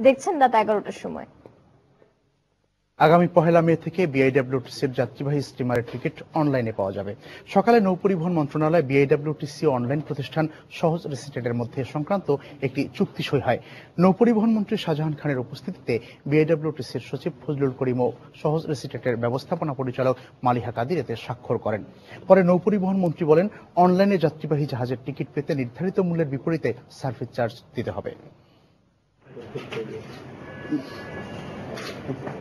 দেখছেন রাত 11টার সময়। আগামী 1 মে থেকে বিআইডব্লিউটিসির যাত্রীবাহী স্টিমারের টিকিট অনলাইনে পাওয়া যাবে। সকালে নৌপরিবহন মন্ত্রণালয়, বিআইডব্লিউটিসি অনলাইন প্রতিষ্ঠান সহজ রিসিটের মধ্যে সংক্রান্ত একটি চুক্তি সই হয়। নৌপরিবহন মন্ত্রী শাহজাহান খানের উপস্থিতিতে বিআইডব্লিউটিসির সচিব ফজলুল করিম ও সহজ রিসিটের ব্যবস্থাপনা পরিচালক মালিহা কাদির এতে স্বাক্ষর করেন। পরে নৌপরিবহন মন্ত্রী বলেন, অনলাইনে যাত্রীবাহী জাহাজের টিকিট পেতে নির্ধারিত মূল্যের বিপরীতে সার্ভিস চার্জ দিতে হবে।